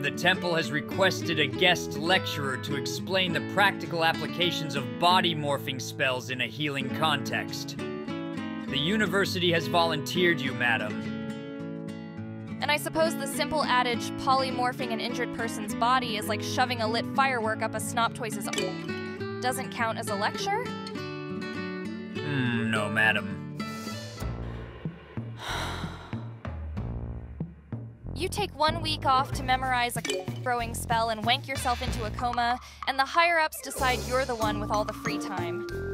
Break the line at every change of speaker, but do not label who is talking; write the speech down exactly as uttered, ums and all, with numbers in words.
the temple has requested a guest lecturer to explain the practical applications of body morphing spells in a healing context. The university has volunteered you, madam.
And I suppose the simple adage, polymorphing an injured person's body is like shoving a lit firework up a Snoptoise's arm, doesn't count as a lecture?
Hmm, no, madam.
You take one week off to memorize a throwing spell and wank yourself into a coma, and the higher-ups decide you're the one with all the free time.